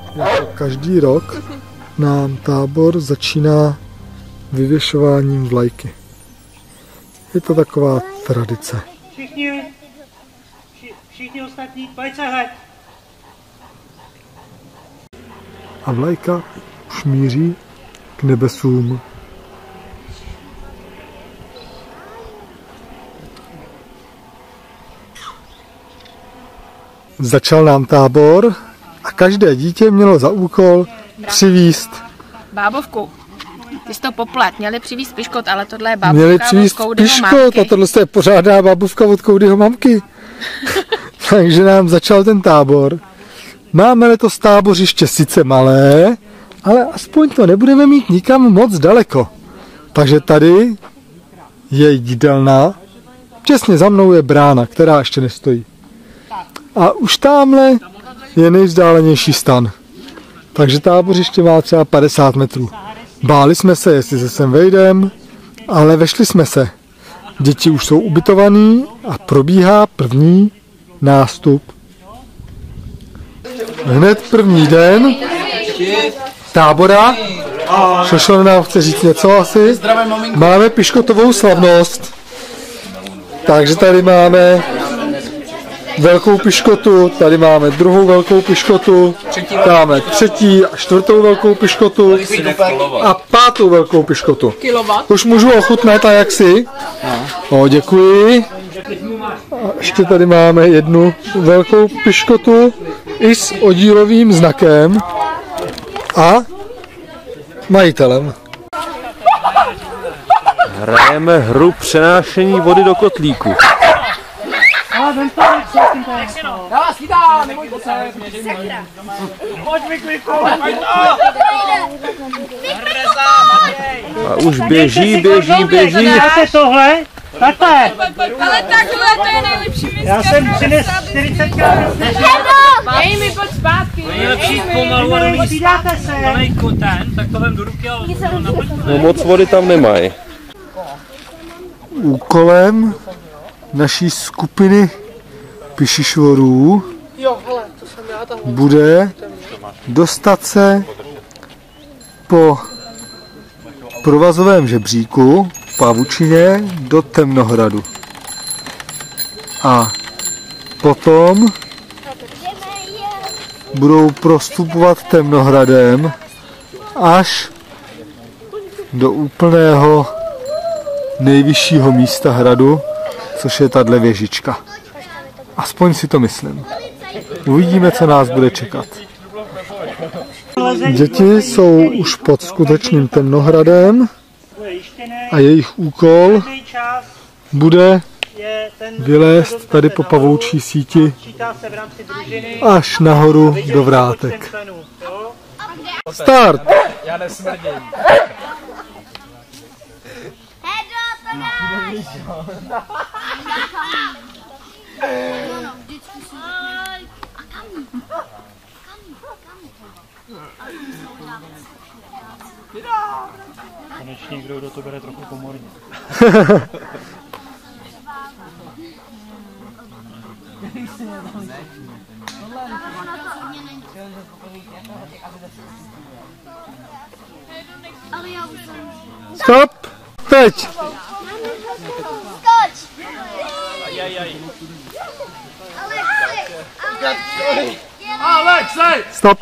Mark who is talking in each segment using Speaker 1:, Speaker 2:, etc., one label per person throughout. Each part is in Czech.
Speaker 1: Jako každý rok nám tábor začíná vyvěšováním vlajky. Je to taková tradice.
Speaker 2: Všichni ostatní, pojď se hled.
Speaker 1: A vlajka už míří k nebesům. Začal nám tábor a každé dítě mělo za úkol přivízt
Speaker 3: bábovku. Ty jsi to poplet, měli přivízt piškot, ale tohle je bábovka.
Speaker 1: Měli přivízt piškot a tohle je pořádná bábovka od Koudyho mamky. Takže nám začal ten tábor. Máme letos tábořiště sice malé, ale aspoň to nebudeme mít nikam moc daleko. Takže tady je jídelna. Těsně za mnou je brána, která ještě nestojí. A už tamhle je nejvzdálenější stan. Takže tábořiště má třeba 50 metrů. Báli jsme se, jestli se sem vejdem, ale vešli jsme se. Děti už jsou ubytovaný a probíhá první nástup. Hned první den tábora. Šošo nám chce říct něco asi. Máme piškotovou slavnost. Takže tady máme velkou piškotu, tady máme druhou velkou piškotu, máme třetí a čtvrtou velkou piškotu a pátou velkou piškotu. Už můžu ochutnat a jak si? O, děkuji. A ještě tady máme jednu velkou piškotu i s oddílovým znakem a majitelem.
Speaker 4: Hrajeme hru přenášení vody do kotlíku. A už běží.
Speaker 2: Dáte tohle? Takhle.
Speaker 3: Ale takhle, to je nejlepší místo.
Speaker 2: Já jsem přines 40krát.
Speaker 3: Dej mi pojď zpátky.
Speaker 5: Nejlepší pomalu a
Speaker 2: Podídáte se.
Speaker 5: tak to vem do ruky a
Speaker 4: No moc vody tam nemají.
Speaker 1: Úkolem naší skupiny pišišvorů bude dostat se po provazovém žebříku v Pavučině do Temnohradu. A potom budou prostupovat Temnohradem až do úplného nejvyššího místa hradu, což je tahle věžička. Aspoň si to myslím. Uvidíme, co nás bude čekat. Děti jsou už pod skutečným Temnohradem a jejich úkol bude vylézt tady po pavoučí síti až nahoru do vrátek. Start!
Speaker 6: Já nesmrdím.
Speaker 2: Konečně někdo, kdo to bere trochu komorně.
Speaker 1: Stop! Teď! Stop!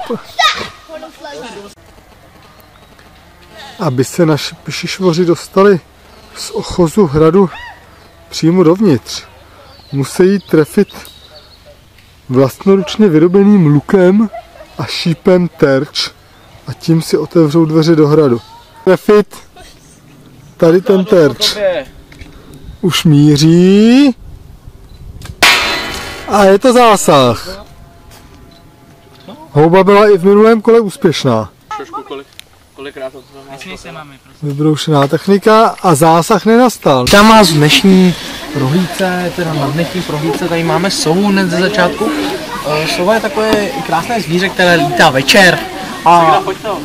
Speaker 1: Aby se naši pišišvoři dostali z ochozu hradu přímo dovnitř, musí trefit vlastnoručně vyrobeným lukem a šípem terč a tím si otevřou dveře do hradu. Trefit tady ten terč. Už míří a je to zásah. Houba byla i v minulém kole úspěšná.
Speaker 5: kolikrát to
Speaker 1: Vybroušená technika a zásah nenastal.
Speaker 6: Tam vás v dnešní prohlídce, teda na dnešní prohlídce, tady máme sovu hned ze začátku. Sova je takové krásné zvíře, které lítá večer a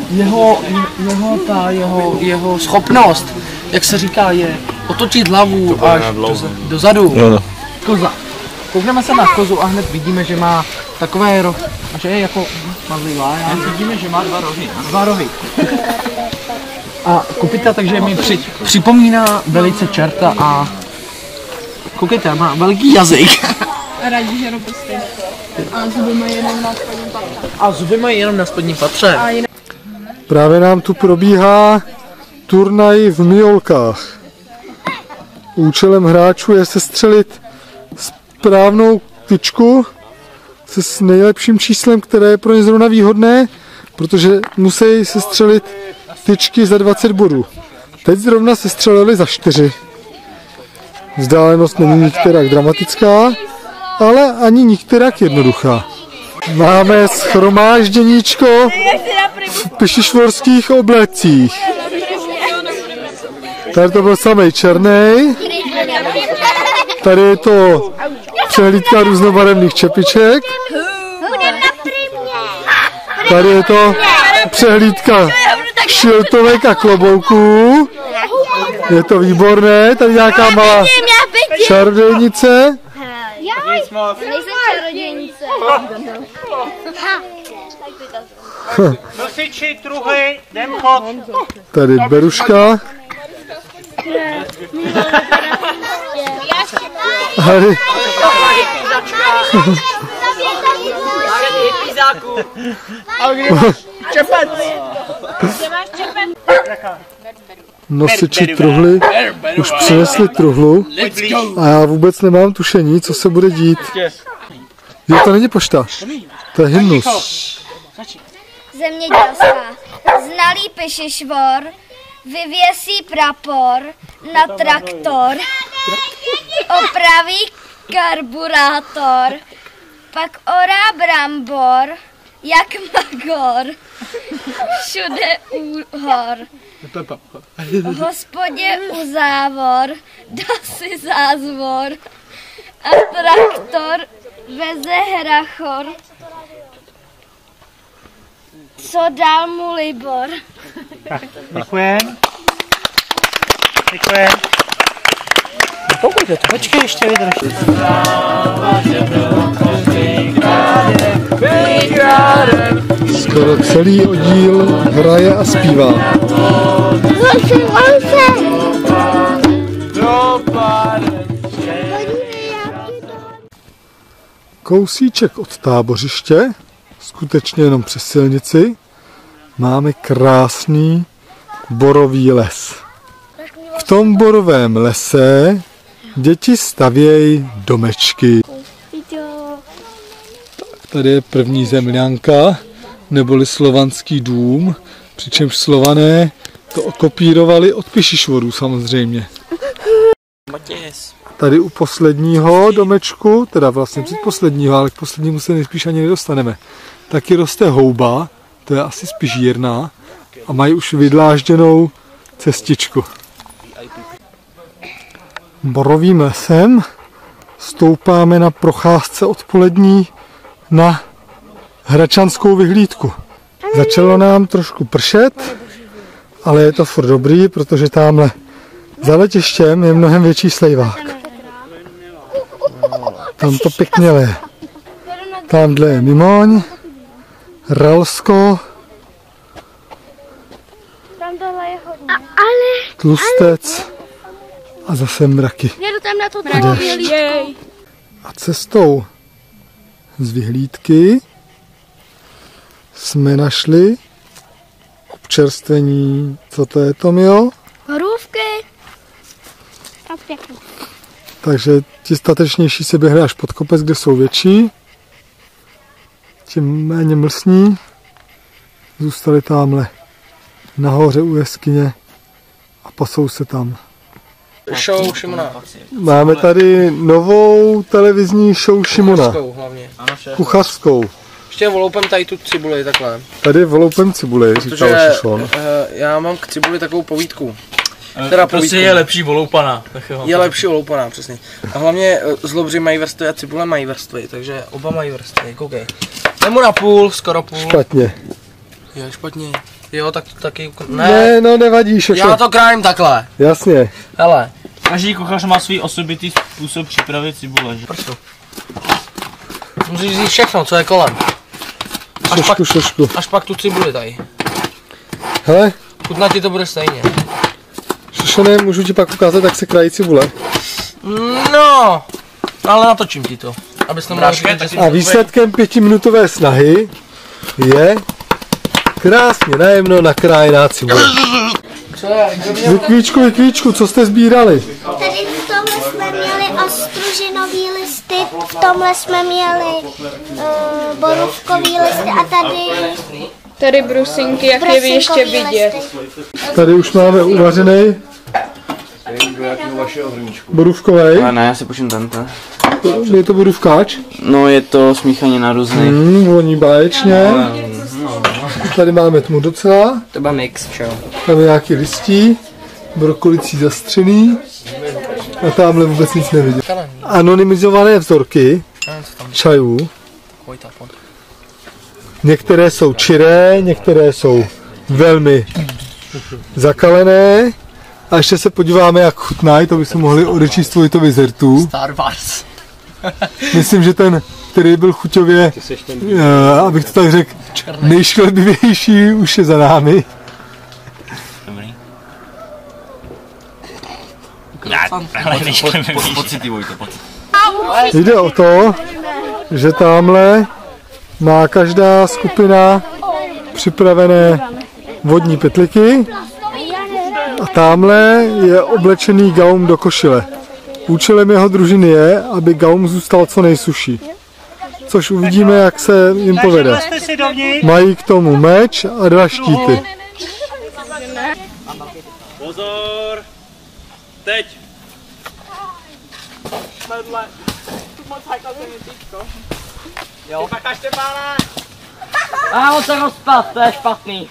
Speaker 6: jeho schopnost, jak se říká, je otočit hlavu až dozadu. Koza. Koukneme se na kozu a hned vidíme, že má takové že je jako mazlivá. Vidíme, že má 2 rohy. 2 rohy. A kopita, takže mi připomíná velice čerta a koukejte, má velký jazyk.
Speaker 3: A rádi žerou prostě. A zuby mají jenom na spodním patře.
Speaker 6: A zuby mají jenom na spodním patře.
Speaker 1: Právě nám tu probíhá turnaj v mijolkách. Účelem hráčů je sestřelit správnou tyčku s nejlepším číslem, které je pro ně zrovna výhodné, protože musí sestřelit tyčky za 20 bodů. Teď zrovna sestřelili za 4. Vzdálenost není nikterak dramatická, ale ani nikterak jednoduchá. Máme shromážděníčko v pišišvorských oblecích. Tady to byl samej černej. Tady je to přehlídka různobarevných čepiček. Tady je to přehlídka šiltovek a klobouků. Je to výborné. Tady nějaká malá čarodějnice.
Speaker 2: Nosiči, truhy, jdem chod.
Speaker 1: Tady Beruška. Tady. Nosiči truhly už přinesli truhlu a já vůbec nemám tušení, co se bude dít. Jo, to není pošta, to je hymnus.
Speaker 7: Zemědělská. Znalý pišišvor vyvěsí prapor na traktor, opraví karburátor, pak orá brambor, jak magor, všude úhor. Hospodě uzávor, dá si zázvor a traktor veze hrachor. Co dal mu Libor?
Speaker 2: Děkujem. Děkujem. Počkej, ještě vydrž.
Speaker 1: Skoro celý oddíl hraje a zpívá. Kousíček od tábořiště, skutečně jenom přes silnici, máme krásný borový les. V tom borovém lese děti stavějí domečky. Tady je první zemňanka, neboli slovanský dům, přičemž Slované to okopírovali od pišišvorů samozřejmě. Tady u posledního domečku, teda vlastně předposledního, ale k poslednímu se nejspíš ani nedostaneme, taky roste houba, to je asi spíš jírná, a mají už vydlážděnou cestičku. Borovým lesem stoupáme na procházce odpolední na hračanskou vyhlídku. Začalo nám trošku pršet, ale je to furt dobrý, protože tamhle za letištěm je mnohem větší slejvák. Tam to pěkně leje. Tamhle je Mimoň, Ralsko, Tlustec a zase mraky. A cestou z vyhlídky jsme našli občerstvení. Co to je, Tomio?
Speaker 7: Horůvky.
Speaker 1: Takže ti statečnější si běhli až pod kopec, kde jsou větší. Ti méně mlsní zůstali tamhle nahoře u jeskyně a pasou se tam.
Speaker 6: Show Šimona.
Speaker 1: Máme tady novou televizní show Šimona. Kuchařskou.
Speaker 6: Ještě voloupem tady tu cibuli takhle.
Speaker 1: Tady voloupem cibuli, říkal Šišon.
Speaker 6: Já mám k cibuli takovou povídku. Teda
Speaker 5: prostě je lepší voloupaná.
Speaker 6: Je lepší voloupaná, přesně. A hlavně zlobři mají vrstvy a cibule mají vrstvy, takže oba mají vrstvy, koukej. Nemu na půl, skoro půl.
Speaker 1: Špatně.
Speaker 6: Jo, špatně. Jo, tak taky...
Speaker 1: Ne, no nevadí, Šošo.
Speaker 6: Já to krájím takhle.
Speaker 1: Jasně.
Speaker 6: Hele.
Speaker 5: Každý kuchař má svůj osobitý způsob přípravy cibule. Že?
Speaker 6: Prstu. Musíš říct všechno, co je kolem.
Speaker 1: Šošku.
Speaker 6: Až pak tu cibuli tady.
Speaker 1: Hele,
Speaker 6: Chutnat ti to bude stejně.
Speaker 1: Šošene, můžu ti pak ukázat, jak se krají cibule.
Speaker 6: No, ale natočím ti to. Abys to mohl říkat, že
Speaker 1: A výsledkem 5minutové snahy je krásně najemno nakrájená cibule. Vykvíčku, co jste sbírali?
Speaker 7: Tady v tomhle jsme měli ostružinový listy, v tomhle jsme měli borůvkový listy a tady
Speaker 3: Tady brusinky, jak je ještě vidět.
Speaker 1: Tady už máme uvařený borůvkovej.
Speaker 8: Ale ne, já si počím tento.
Speaker 1: Je to borůvkáč?
Speaker 8: No je to smíchaně na různých.
Speaker 1: Voní báječně. Tady máme tmu docela.
Speaker 6: to bude mix, čo?
Speaker 1: Tam je nějaký listí, brokolicí zastřený. A tamhle vůbec nic neviděl. Anonymizované vzorky čajů. Některé jsou čiré, některé jsou velmi zakalené. A ještě se podíváme, jak chutnají, to bychom mohli odečíst Vojtovi z rtů.
Speaker 6: Star Wars.
Speaker 1: Myslím, že ten, který byl chuťově, abych to tak řekl, nejšklebivější, už je za námi.
Speaker 8: Pocity, Vojto, pocity.
Speaker 1: Jde o to, že tamhle má každá skupina připravené vodní pytliky a tamhle je oblečený Gaum do košile. Účelem jeho družiny je, aby Gaum zůstal co nejsuší. Což uvidíme, jak se jim povede. Mají k tomu meč a 2 štíty.
Speaker 5: Pozor! Teď!
Speaker 2: A on se rozpad, to je špatný.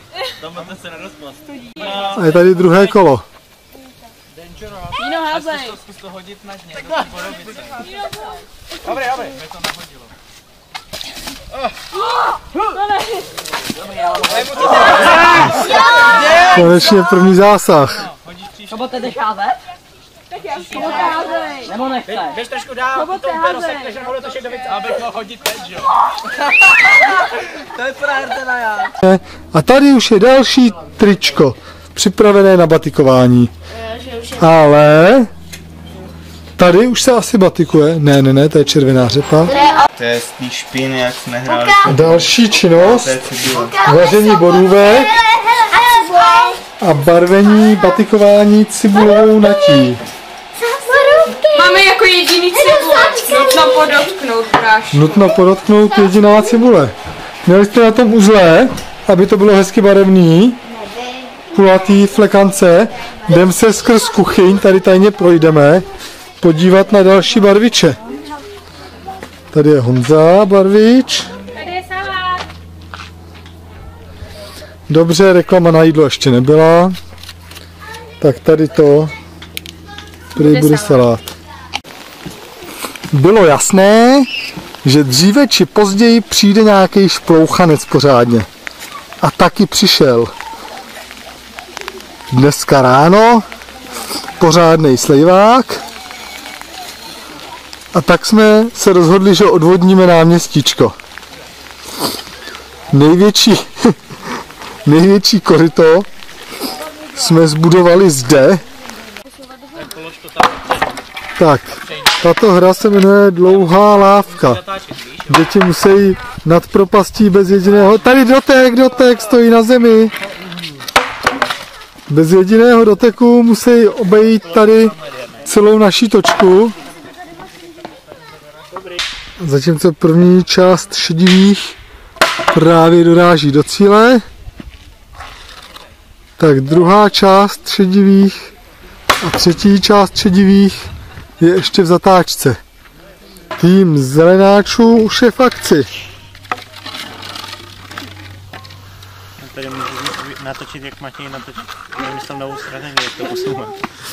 Speaker 1: A je tady druhé kolo. Konečně první zásah.
Speaker 2: Kobo te jdeš házet? Nebo nechceš? Běž trošku dál, Kobo te házej. Abych mohl hodit teď, jo? To je prárdena já.
Speaker 1: A tady už je další tričko, připravené na batikování. Ale tady už se asi batikuje. Ne, to je červená řepa.
Speaker 8: To je spíš špín, jak jsme hráli.
Speaker 1: Další činnost, vaření borůvek a barvení, batikování cibulovou natí.
Speaker 3: Máme jako jediný cibule. Nutno podotknout, práš.
Speaker 1: Nutno podotknout jediná cibule. Měli jste na tom uzle, aby to bylo hezky barevný, kulatý flekance. Jdem se skrz kuchyň, tady tajně projdeme, podívat na další barviče. Tady je Honza, barvič.
Speaker 3: Tady je salát.
Speaker 1: Dobře, reklama na jídlo ještě nebyla. Tak tady to. Prý bude salát. Bylo jasné, že dříve či později přijde nějaký šplouchanec pořádně. A taky přišel. Dneska ráno pořádnej slejvák. A tak jsme se rozhodli, že odvodníme náměstíčko. Největší koryto jsme zbudovali zde. Tak, tato hra se jmenuje Dlouhá lávka. Děti musí nad propastí bez jediného... Tady dotek stojí na zemi. Bez jediného doteku musí obejít tady celou naší točku. Zatímco první část šedivých právě doráží do cíle, tak druhá část šedivých a třetí část šedivých je ještě v zatáčce. Tým zelenáčů už je v akci.
Speaker 2: Tady můžu natočit, jak Matěj natočit. Nemyslel novou strategii, jak to posouvat.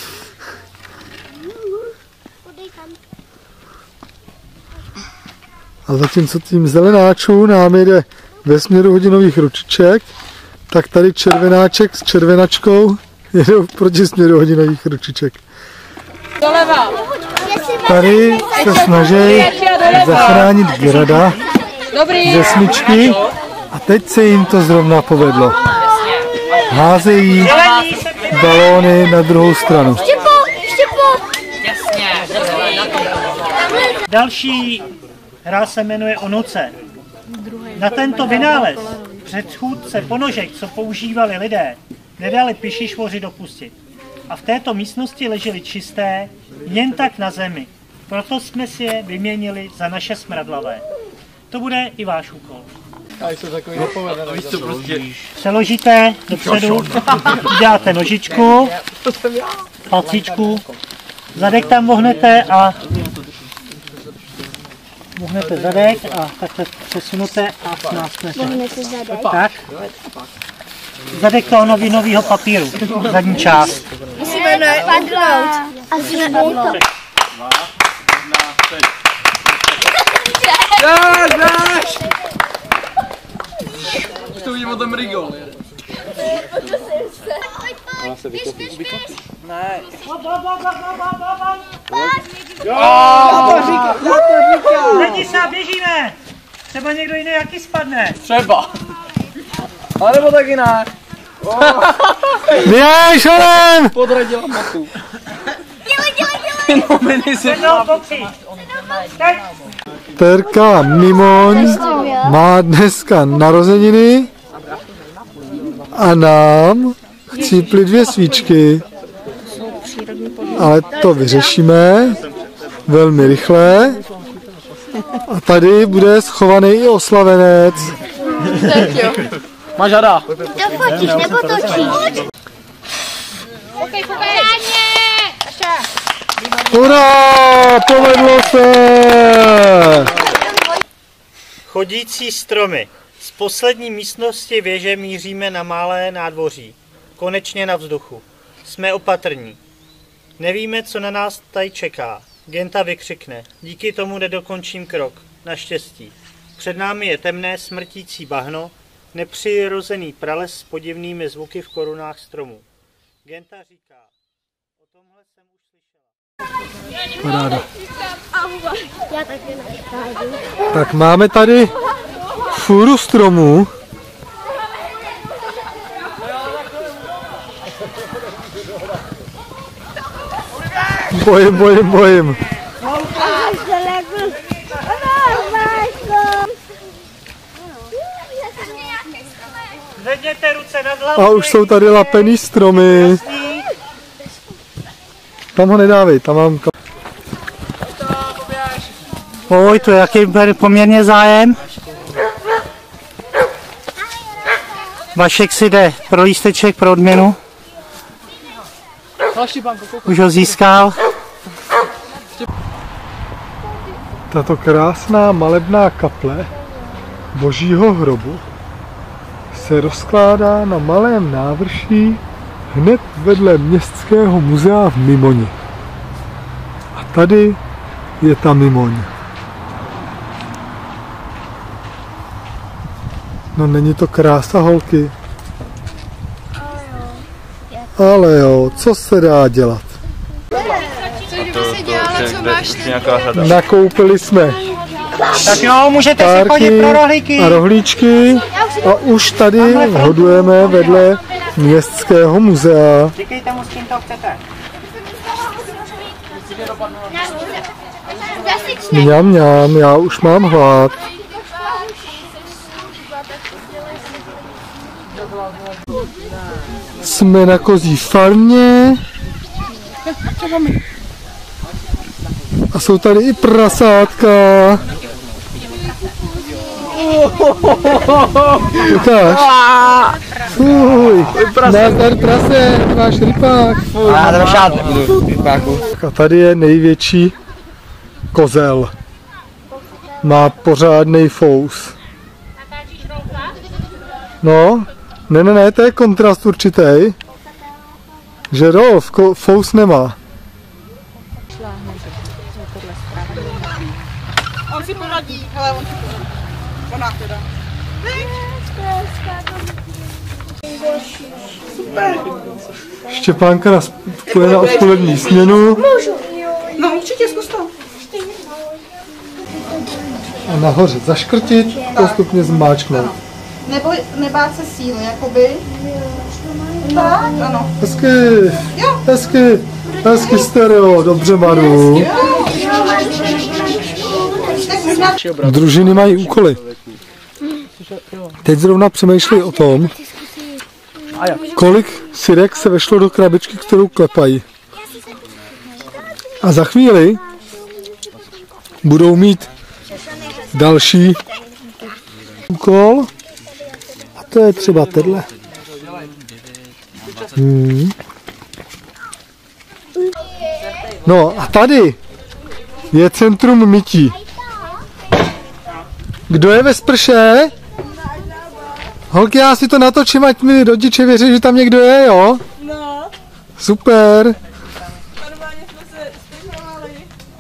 Speaker 1: A zatímco tým zelenáčů nám jede ve směru hodinových ručiček, tak tady červenáček s červenačkou jedou proti směru hodinových ručiček.
Speaker 3: Doleva.
Speaker 7: Jestli
Speaker 1: Tady se snaží zachránit Gerada ze smyčky a teď se jim to zrovna povedlo. Házejí balóny na druhou stranu.
Speaker 9: Další hra se jmenuje Onoce. Na tento vynález předchůdce ponožek, co používali lidé, nedali pišišvoři dopustit. A v této místnosti ležely čisté, jen tak na zemi. Proto jsme si je vyměnili za naše smradlavé. To bude i váš úkol. Přeložíte dopředu, uděláte nožičku, palcičku, zadek tam vohnete a vohnete zadek a takhle přesunete a snásknete. Tak. Zadek toho nového papíru, zadní část.
Speaker 7: Musíme padnout. A padnout.
Speaker 6: Dáš! Už to vidím o tom rigol. Ne.
Speaker 9: Lidi se běžíme! Třeba někdo jiný jaký spadne.
Speaker 6: Třeba. A nebo taky ne.
Speaker 1: Běž, Alem!
Speaker 6: Podradila matu.
Speaker 1: Terka Mimoň má dneska narozeniny a nám chcípli 2 svíčky. Ale to vyřešíme velmi rychle. A tady bude schovaný i oslavenec.
Speaker 6: Máš hada.
Speaker 7: To fotíš nebo točíš?
Speaker 1: Hurá! Povedlo se!
Speaker 9: Chodící stromy. Z poslední místnosti věže míříme na malé nádvoří. Konečně na vzduchu. Jsme opatrní. Nevíme, co na nás tady čeká. Genta vykřikne. Díky tomu nedokončím krok. Naštěstí. Před námi je temné smrtící bahno, nepřirozený prales s podivnými zvuky v korunách stromů. Genta říká, o tomhle jsem už slyšela.
Speaker 1: Paráda. Tak máme tady fůru stromů. Bojím.
Speaker 9: Zvedněte ruce nad hlavu.
Speaker 1: A už jsou tady lapený stromy. Tam ho nedávej, tam mám...
Speaker 9: Oj, to je jaký poměrně zájem. Vašek si jde pro lísteček pro odměnu. Už ho získal.
Speaker 1: Tato krásná malebná kaple Božího hrobu se rozkládá na malém návrší hned vedle Městského muzea v Mimoni. A tady je ta Mimoň. No není to krása, holky? Ale jo, co se dá dělat? Nakoupili jsme
Speaker 9: Tak jo, můžete si chodit pro rohlíky.
Speaker 1: a rohlíčky a už tady hodujeme vedle Městského muzea.
Speaker 9: Říkejte mu, s kým to chcete.
Speaker 1: Mňam, já už mám hlad. Jsme na kozí farmě. A jsou tady i prasátka. Ukáž. Fuj, nazdar prase, máš rypák.
Speaker 6: Já to šát nebudu rypáku.
Speaker 1: A tady je největší kozel. Má pořádnej fous. No, ne, to je kontrast určitý. Že Rolf fous nemá.
Speaker 10: On si poradí, hele, on si poradí. Ona teda.
Speaker 1: Štěpánka nás půjde na odpolední směnu.
Speaker 10: No určitě, zkus to.
Speaker 1: A nahoře zaškrtit, postupně zmáčknout.
Speaker 10: Nebo nebát se síly, jakoby. Tak, ano.
Speaker 1: Hezky, hezky, hezky stereo, dobře Maru. Družiny mají úkoly. Teď zrovna přemýšlej o tom, kolik syrek se vešlo do krabičky, kterou klepají. A za chvíli budou mít další úkol. A to je třeba tenhle. No a tady je centrum mytí. Kdo je ve sprše? Holky, já si to natočím, ať mi rodiče věří, že tam někdo je, jo?
Speaker 10: No.
Speaker 1: Super.
Speaker 10: Normálně jsme se stěžovali.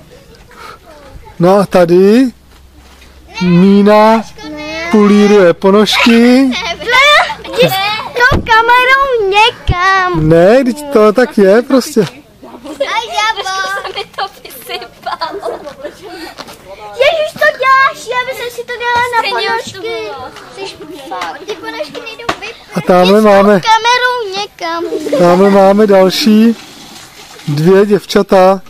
Speaker 1: No a tady Mína pulíruje ponožky.
Speaker 7: To kamerou někam.
Speaker 1: Ne, teď to tak je prostě.
Speaker 7: Se mi to vysypalo. Ježiš, to děláš, já bych si to dělala na ponožky. Ty ponožky nejdou vypadat.
Speaker 1: A tamhle máme,
Speaker 7: Kamerou někam.
Speaker 1: tamhle máme další 2 děvčata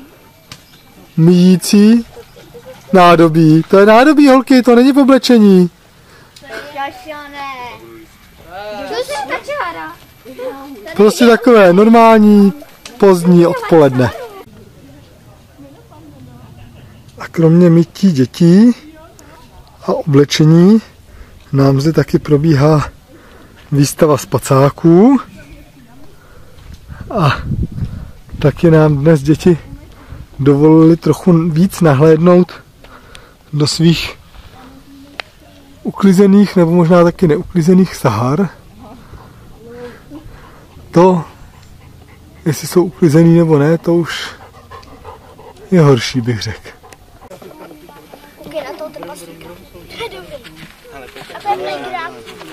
Speaker 1: myjící nádobí. To je nádobí, holky, to není v oblečení. Prostě takové normální pozdní odpoledne. A kromě mytí dětí a oblečení nám zde taky probíhá výstava spacáků. A taky nám dnes děti dovolili trochu víc nahlédnout do svých uklizených nebo možná taky neuklizených sahar. To, jestli jsou uklizený nebo ne, to už je horší, bych řekl.
Speaker 7: Na toho trpaslíka. To je dobrý. A to je playground.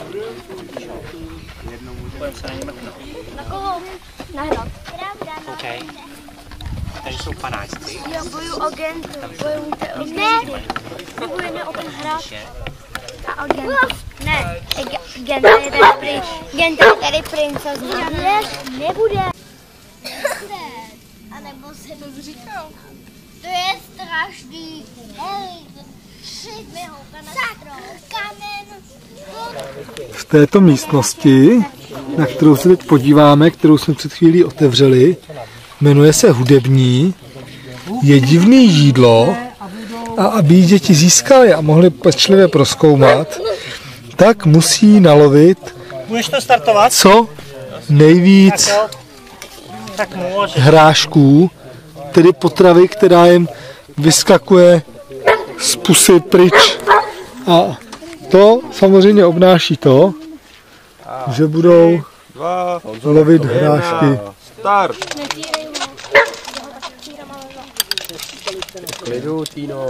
Speaker 7: Na koho? Na hrad.
Speaker 2: OK. Takže jsou panáčci.
Speaker 7: Já boju agentů. Bojujte o ne. Bojujeme o ten hrad. A agent. Ne. Agent je tady princezna. Nebude. A nebo se to říkal. To je strašný.
Speaker 1: V této místnosti, na kterou se teď podíváme, kterou jsme před chvílí otevřeli, jmenuje se hudební, je divný jídlo a aby ji děti získaly a mohly pečlivě prozkoumat, tak musí nalovit
Speaker 9: Budeš to startovat?
Speaker 1: co nejvíc hrášků, tedy potravy, která jim vyskakuje z pusy pryč. A to samozřejmě obnáší to, že budou lovit hrášky.
Speaker 4: Start! Klidu, Tino.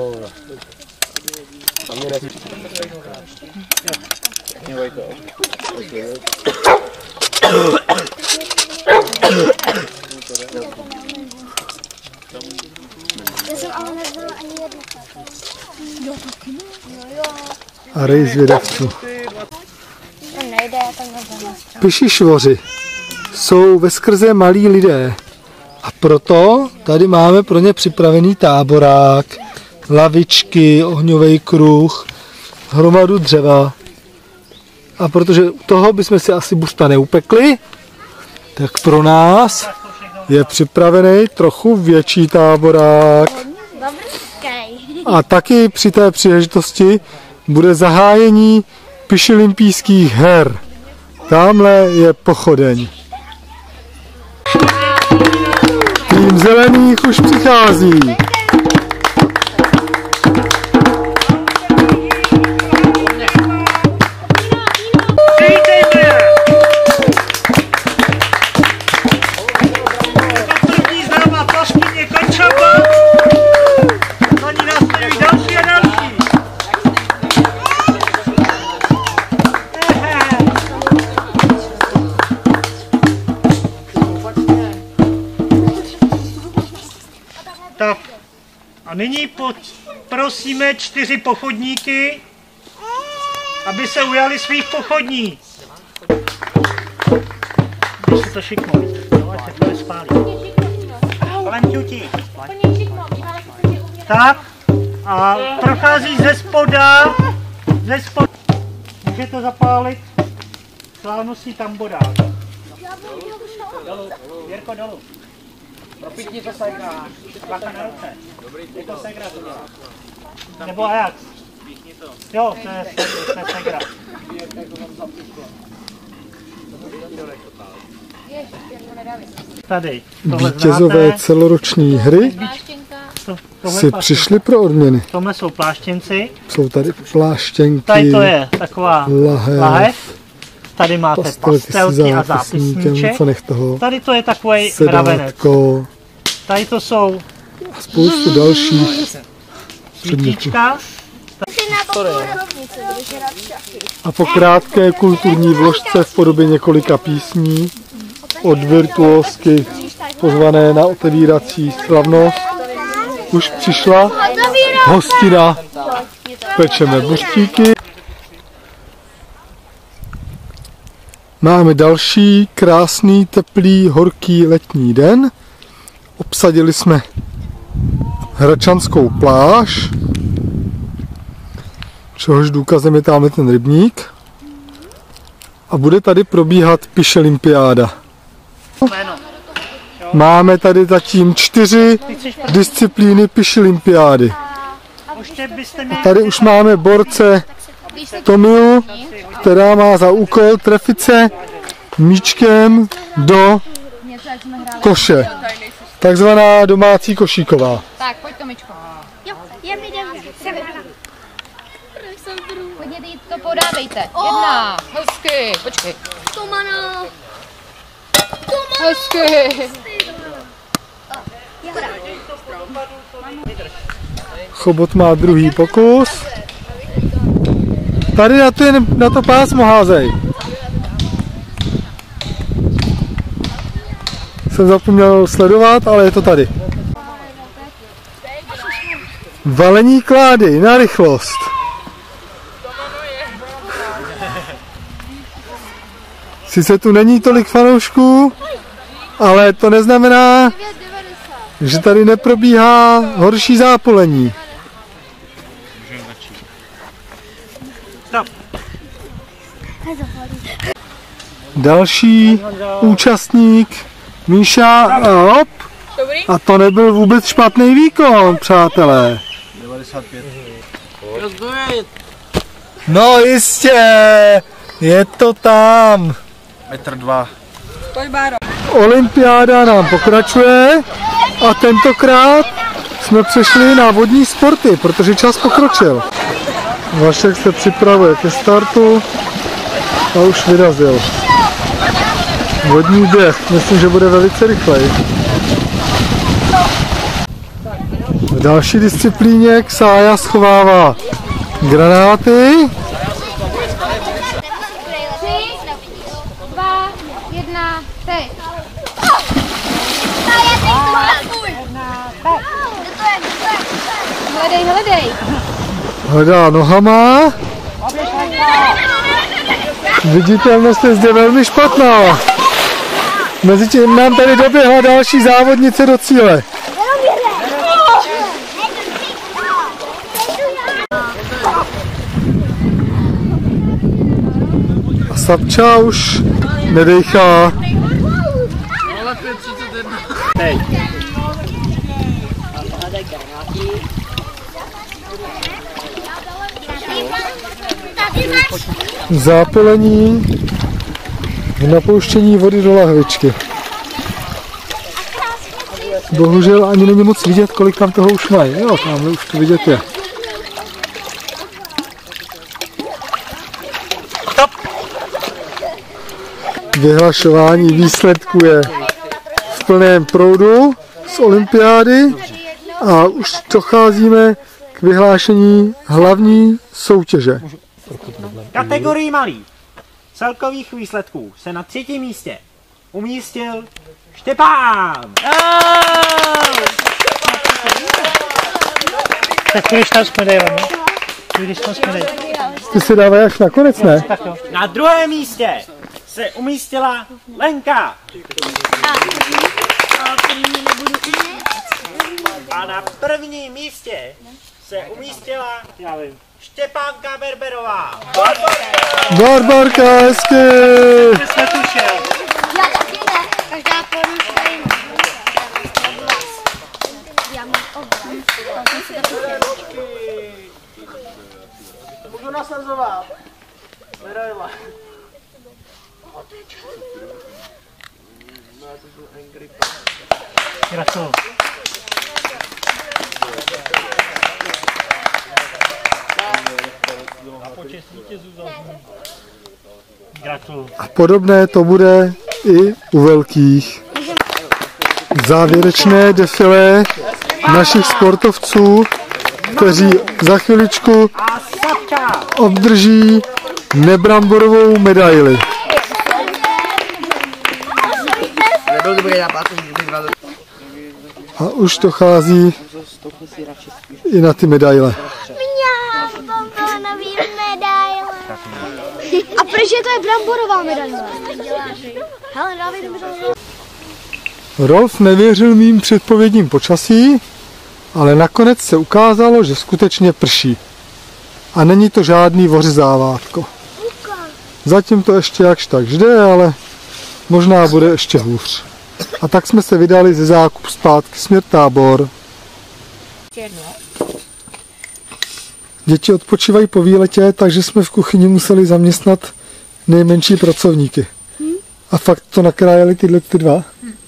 Speaker 7: Já jsem ale nezvala ani jednu. Jo, taky ne. No jo.
Speaker 1: A rej zvědavců.
Speaker 7: To nejde, já tam nebudu.
Speaker 1: Pišišvoři jsou veskrze malí lidé a proto tady máme pro ně připravený táborák, lavičky, ohňový kruh, hromadu dřeva. A protože u toho bychom si asi buřta neupekli, tak pro nás je připravený trochu větší táborák. A taky při té příležitosti bude zahájení pišilympijských her. Tamhle je pochodeň. Tým zelených už přichází.
Speaker 9: Nyní prosíme 4 pochodníky, aby se ujali svých pochodní. Když se to šiknou, ať se to nespálí. Planťuti. Tak a prochází ze spoda. Může to zapálit slavnostní tamborák. Jirko, dolů. Propítni to segra. Bacha na ruce. Jako segra to dělá. Nebo Ajax. Jo, to je segra. Tady.
Speaker 1: Vítězové celoroční hry si přišli pro odměny.
Speaker 9: Tomhle jsou pláštěnci.
Speaker 1: Jsou tady pláštěnky.
Speaker 9: Tady to je taková lahev. Tady máte pastelky a zápisníček. Tady to je takový mravenec. Tady to jsou
Speaker 1: a spoustu dalších předmětů. A po krátké kulturní vložce v podobě několika písní od virtuózky pozvané na otevírací slavnost už přišla hostina. Pečeme buřtíky. Máme další krásný, teplý, horký letní den. Obsadili jsme Hračanskou pláž, čehož důkazem je tamhle ten rybník. A bude tady probíhat pišelympiáda. Máme tady zatím 4 disciplíny pišelympiády. A tady už máme borce Tomiu, která má za úkol trefit se míčkem do koše. Takzvaná domácí košíková.
Speaker 3: Tak, pojď Tomičko.
Speaker 7: Jo, je mi jdem.
Speaker 3: Hodně to podávejte. 1, hezky, počkej.
Speaker 7: Tomano.
Speaker 3: Hezky.
Speaker 1: Chobot má druhý pokus. Tady na to pásmo házej. Jsem zapomněl sledovat, ale je to tady. Valení klády na rychlost. Sice tu není tolik fanoušků, ale to neznamená, že tady neprobíhá horší zápolení. Další účastník Míša a hop. A to nebyl vůbec špatný výkon, přátelé.
Speaker 8: 95.
Speaker 1: No jistě, je to tam.
Speaker 8: 1,2 m.
Speaker 1: Olympiáda nám pokračuje a tentokrát jsme přešli na vodní sporty, protože čas pokročil. Vašek se připravuje ke startu a už vyrazil. Vodní běh, myslím, že bude velice rychlej. V další disciplíně Ksája schovává granáty.
Speaker 7: 3, 2, 1, teď.
Speaker 3: Hledej.
Speaker 1: Hledá nohama. Viditelnost je zde velmi špatná. Mezitím nám tady doběhla další závodnice do cíle. A Sapča už nedejchá. Zápolení v napouštění vody do lahvičky. Bohužel ani není moc vidět, kolik tam toho už mají. Jo, tamhle už to vidět je. Vyhlašování výsledků je v plném proudu z olympiády a už docházíme k vyhlášení hlavní soutěže.
Speaker 9: Kategorii malý celkových výsledků se na 3. místě umístil Štěpán. Tak když tam s medailemi. Když tam s medailemi.
Speaker 1: Ty si dávají až nakonec, ne?
Speaker 9: Na druhém místě se umístila Lenka. A na prvním místě se umístila, já vím, Štěpánka Berberová.
Speaker 1: Barbarka, hezky!
Speaker 9: Jsme tušil.
Speaker 7: Já taky ne. Každá poruša jiná. Já mám obraz.
Speaker 9: Můžu nasazovat. Medaile. Gratuluju. Gratuluju.
Speaker 1: A podobné to bude i u velkých. Závěrečné defilé našich sportovců, kteří za chviličku obdrží nebramborovou medaili. A už dochází i na ty medaile.
Speaker 7: Mňam, bonbónový medaile. A proč je to je bramborová medaile? Hele, dávej do medaile.
Speaker 1: Rolf nevěřil mým předpovědím počasí, ale nakonec se ukázalo, že skutečně prší. A není to žádný vořezávátko. Zatím to ještě jakž tak jde, ale možná bude ještě hůř. A tak jsme se vydali ze Zákup zpátky směr Tábor. Děti odpočívají po výletě, takže jsme v kuchyni museli zaměstnat nejmenší pracovníky. A fakt to nakrájeli tyhle ty dva.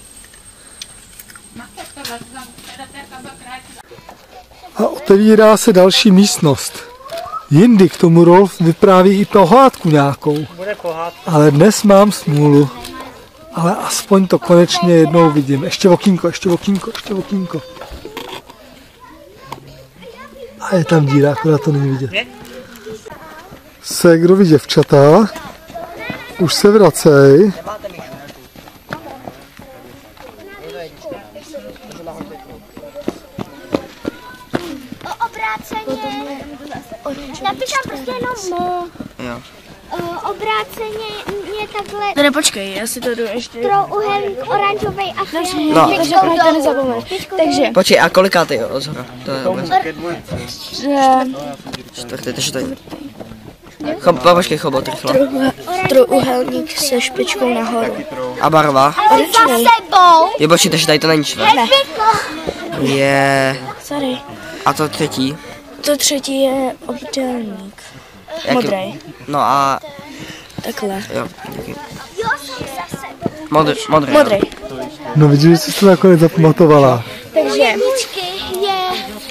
Speaker 1: A otevírá se další místnost. Jindy k tomu Rolf vypráví i pohádku nějakou. Ale dnes mám smůlu. Ale aspoň to konečně jednou vidím. Ještě okýnko, ještě okýnko, ještě okýnko. A je tam díra, akorát to není vidět. Ségrovi děvčata už se vracej.
Speaker 7: Napiš tam prostě jenom mo.
Speaker 6: Jo.
Speaker 7: Obráceně je takhle.
Speaker 3: Tady počkej, já si to jdu ještě.
Speaker 7: Trouhelník oranžový a fialový.
Speaker 6: No.
Speaker 3: Takže to nezapomeň. Takže.
Speaker 6: Počkej, a kolikátý jo, rozhora? To je vůbec. Čtvrtý, takže to je. Počkej, chobot, rychle.
Speaker 3: Trouhelník se špičkou nahoru.
Speaker 6: A barva?
Speaker 7: Za sebou.
Speaker 6: Je počkej, takže tady to není čtvrt.
Speaker 3: Ne.
Speaker 6: Je.
Speaker 3: Sorry.
Speaker 6: A to třetí?
Speaker 3: To třetí je obdélník. Modrý.
Speaker 6: No a...
Speaker 3: Takhle.
Speaker 6: Jo, díky. Modrý.
Speaker 3: Modrý.
Speaker 1: No vidíš, že jsi to nakonec zapamatovala.
Speaker 7: Takže je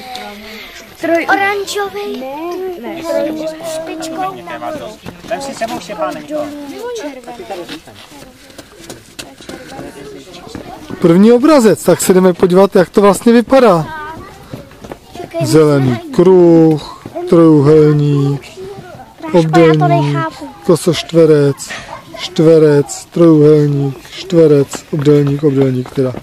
Speaker 7: oranžový. Ne. Špičkou nahoru.
Speaker 9: Vem si sebou Štěpánečko.
Speaker 1: První obrazec, tak se jdeme podívat, jak to vlastně vypadá. Zelený kruh, trojúhelník, obdélník, kosoštverec, čtverec, trojúhelník, čtverec, obdélník teda.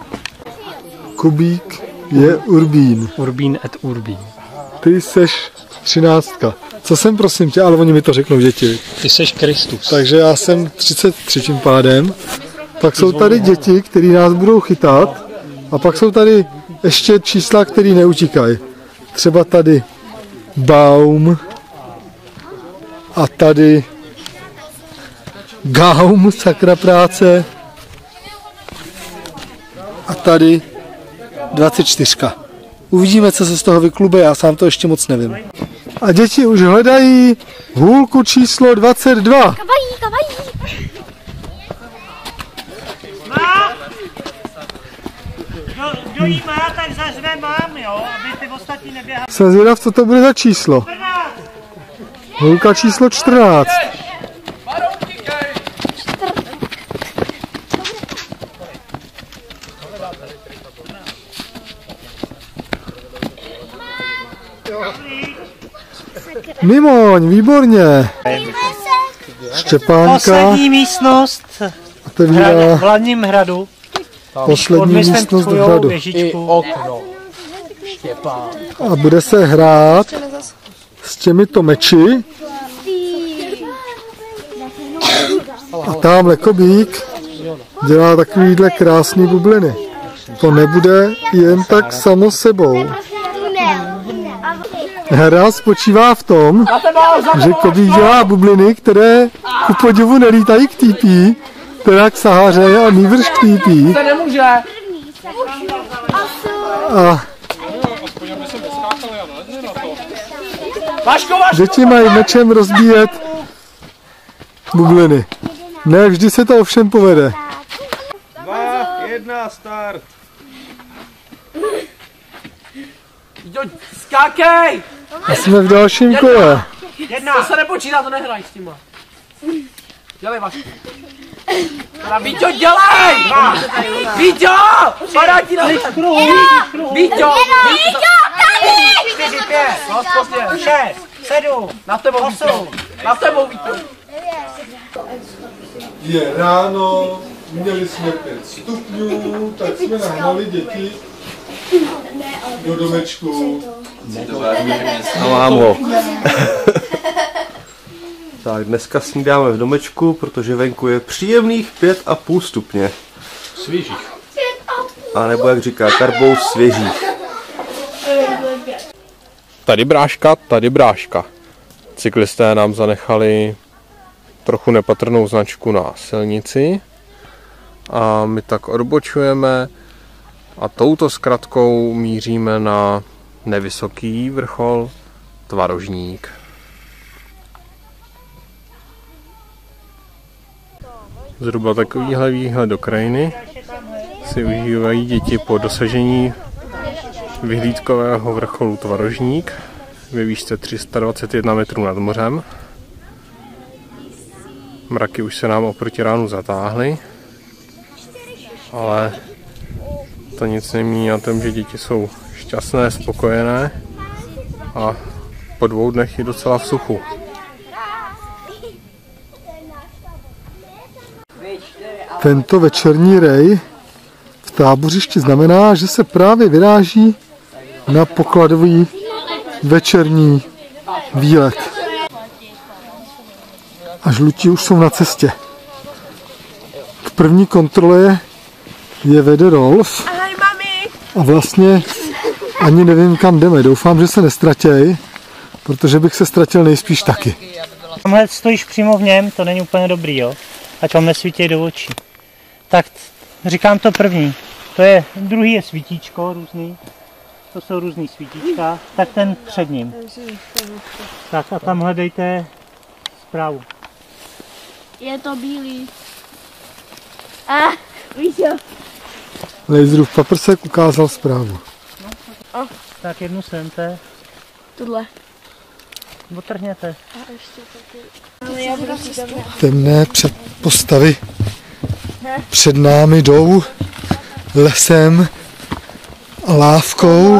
Speaker 1: Kubík je urbín.
Speaker 11: Urbín et urbín.
Speaker 1: Ty seš 13. Co jsem, prosím tě, ale oni mi to řeknou děti.
Speaker 11: Ty seš Kristus.
Speaker 1: Takže já jsem 33 tím pádem. Pak jsou tady děti, které nás budou chytat. A pak jsou tady ještě čísla, které neutíkají. Třeba tady Baum. A tady Gaum, sakra práce. A tady 24. Uvidíme, co se z toho vyklube, já sám to ještě moc nevím. A děti už hledají hůlku číslo 22.
Speaker 7: Kavají.
Speaker 9: Kdo jí má, tak zařve mám, jo, aby ty ostatní neběhali.
Speaker 1: Jsem zvědav, co to bude za číslo. Hůlka číslo 14. Mimoň, výborně. Štěpánka
Speaker 9: Poslední místnost
Speaker 1: otevírá
Speaker 9: v hlavním hradu.
Speaker 1: poslední místnost v hradu.
Speaker 6: I okno.
Speaker 1: a bude se hrát s těmito meči. A tamhle Kobík dělá takovýhle krásný bubliny. To nebude jen tak samo sebou. Hra spočívá v tom, že Kobík dělá bubliny, které ku podivu nelítají k týpí, teda k Sahaře a nýbrž k týpí. A děti mají mečem rozbíjet bubliny. Ne vždy se to ovšem povede.
Speaker 5: 2, 1, start!
Speaker 6: Skákej!
Speaker 1: A jsme v dalším kole.
Speaker 6: To se nepočítá, to nehraj s těma. Dělej, Vašku. Víťo, dělej! Víťo! Padá ti na Víťo!
Speaker 9: 4, 5, 6, 7,
Speaker 6: na tebou, 8, na tebou, Víťo.
Speaker 1: Je ráno, měli jsme 5 stupňů, tak jsme nahnali děti do domečku.
Speaker 4: A mám ho. Tak dneska snídáme v domečku, protože venku je příjemných 5,5 stupně.
Speaker 5: Svěžích.
Speaker 4: A nebo jak říká Karbou, svěžích.
Speaker 12: Tady bráška. Cyklisté nám zanechali trochu nepatrnou značku na silnici a my tak odbočujeme a touto zkratkou míříme na nevysoký vrchol Tvarožník. Zhruba takovýhle výhled do krajiny si užívají děti po dosažení vyhlídkového vrcholu Tvarožník ve výšce 321 metrů nad mořem. Mraky už se nám oproti ránu zatáhly, ale to nic nemění na tom, že děti jsou šťastné, spokojené a po 2 dnech je docela v suchu.
Speaker 1: Tento večerní rej v tábořišti znamená, že se právě vyráží na pokladový večerní výlet. A žlutí už jsou na cestě. K první kontrole je vede Rolf. A vlastně ani nevím, kam jdeme. Doufám, že se nestratěj, protože bych se ztratil nejspíš taky.
Speaker 9: Tamhle stojíš přímo v něm, to není úplně dobrý, jo? Ať vám nesvítěj do očí. Tak říkám to první. To je, druhý je svítíčko různý. To jsou různý svítíčka. Tak ten před ním. Tak a tam hledejte zprávu.
Speaker 7: Je to bílý. Víš jo.
Speaker 1: Laserův paprsek ukázal zprávu.
Speaker 9: Tak jednu semte.
Speaker 7: Tuhle.
Speaker 9: Otrhněte.
Speaker 1: Temné předpostavy před námi jdou lesem a lávkou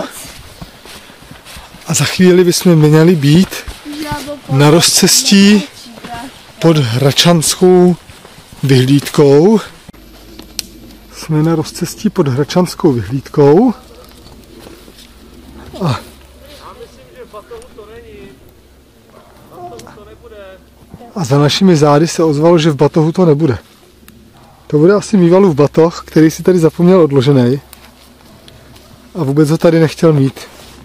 Speaker 1: a za chvíli bychom měli být na rozcestí pod Hračanskou vyhlídkou. Jsme na rozcestí pod Hračanskou vyhlídkou a za našimi zády se ozvalo, že v batohu to nebude. To bude asi Mývalův batoh, který si tady zapomněl odložený a vůbec ho tady nechtěl mít.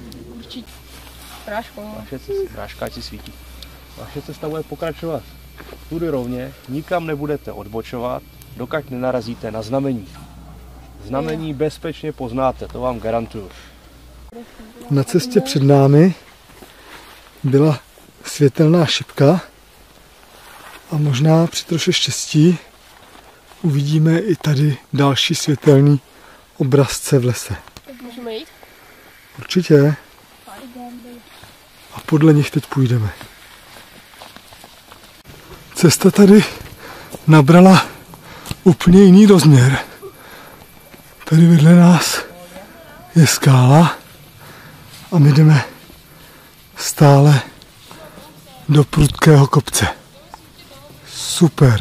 Speaker 5: Práška ať si svítí. Vaše cesta bude pokračovat tudy rovně, nikam nebudete odbočovat, dokud nenarazíte na znamení. Znamení bezpečně poznáte, to vám garantuju.
Speaker 1: Na cestě před námi byla světelná šipka a možná při troše štěstí uvidíme i tady další světelný obrazce v lese.
Speaker 3: Můžeme jít?
Speaker 1: Určitě. A podle nich teď půjdeme. Cesta tady nabrala úplně jiný rozměr. Tady vedle nás je skála a my jdeme stále do prudkého kopce. Super.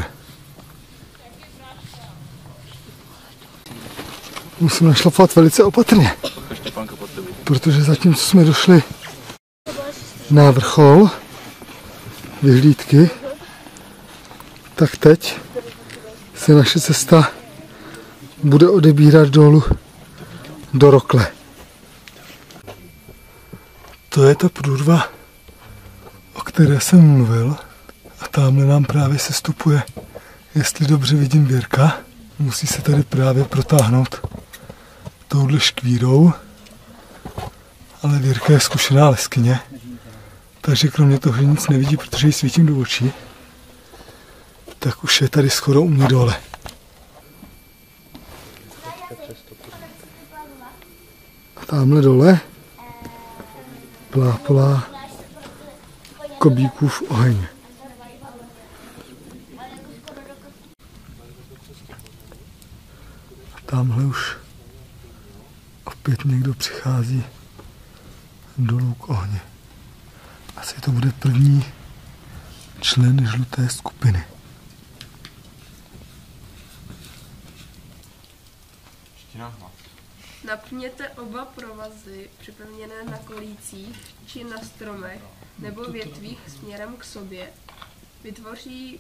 Speaker 1: Musím našlapovat velice opatrně.
Speaker 5: Štěpánka pod tebou.
Speaker 1: protože zatímco jsme došli na vrchol vyhlídky, tak teď se naše cesta bude odebírat dolů do Rokle. To je ta průrva, o které jsem mluvil, a tamhle nám právě sestupuje, jestli dobře vidím, Věrka. Musí se tady právě protáhnout touhle škvírou, ale Věrka je zkušená leskyně, takže kromě toho, že nic nevidí, protože jí svítím do očí, tak už je tady skoro u mě dole. A tamhle dole plápolá Kobíkův oheň. A tamhle už opět někdo přichází dolů k ohni. Asi to bude první člen žluté skupiny.
Speaker 13: Napněte oba provazy připevněné na kolících či na stromech nebo větvích směrem k sobě. Vytvoří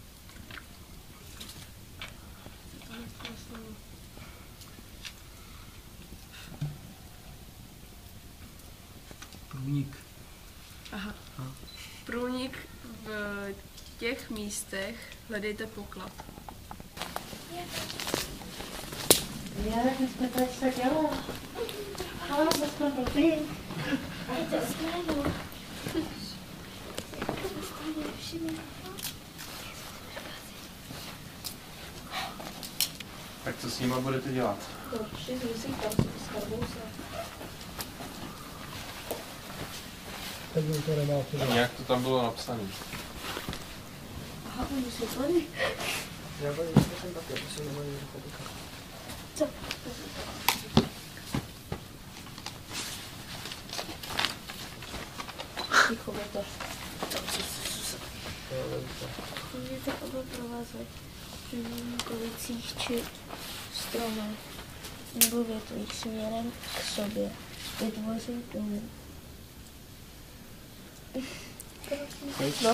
Speaker 6: Průnik.
Speaker 13: Aha. Průnik v těch místech hledejte poklad.
Speaker 7: Jak jsme tady tak dělali? Ale jsme blbý. Ale to jsme, no.
Speaker 4: Tak co s nima budete dělat?
Speaker 12: Jak to tam bylo napsané?
Speaker 7: Aha, oni jsou tady.
Speaker 2: Já jsem taky, to se nemůžu pochopit.
Speaker 7: Co? Ticho, to. Můžete oba provazy v kolicích či stromech nebo větvích směrem k sobě. Vytvoří dům. No.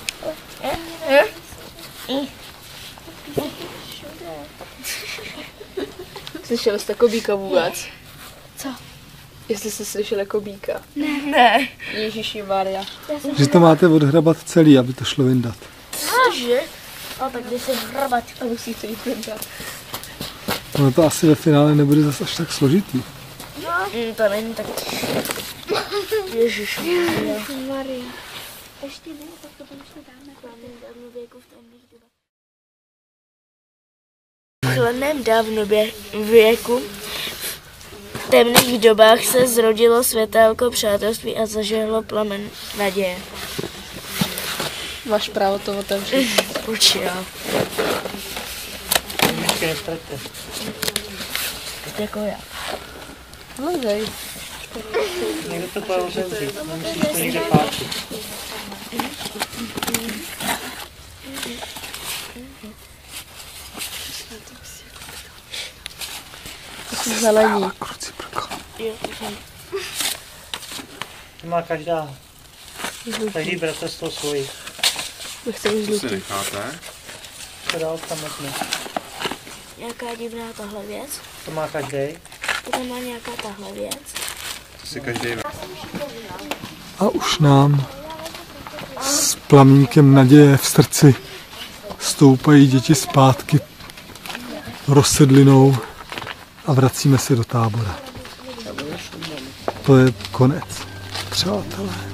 Speaker 13: Slyšeli jste Kobíka vůbec?
Speaker 7: Co?
Speaker 13: Jestli jste slyšeli Kobíka?
Speaker 7: Ne.
Speaker 13: Ježíši Maria.
Speaker 1: Že to máte odhrabat celý, aby to šlo vyndat.
Speaker 7: Cože? A tak jde se hrabat.
Speaker 13: A musíte jít vyndat.
Speaker 1: No to asi ve finále nebude zase až tak složitý.
Speaker 7: To není tak. Ježišmarja. Ještě ne, tak to tam ještě dáme. Dávno věku v temných dobách. V chladném dávno věku v temných dobách se zrodilo světélko přátelství a zažehlo plamen naděje.
Speaker 13: Máš právo to otevřít.
Speaker 9: Určitě. Ještě nestraťte.
Speaker 7: Jako já.
Speaker 13: Hledej.
Speaker 9: Někdo to bude otevřít, nemusíš to někde páčit.
Speaker 13: Zelení.
Speaker 9: To má každý bratrstvo svoji.
Speaker 13: Nechcem žlutý.
Speaker 12: To si necháte?
Speaker 9: To dál samotný.
Speaker 7: Nějaká divná tahle věc.
Speaker 9: To má každý.
Speaker 7: To má nějaká tahle věc.
Speaker 12: To si každý.
Speaker 1: A už nám s plamínkem naděje v srdci stoupají děti zpátky rozsedlinou a vracíme se do tábora. To je konec, přátelé.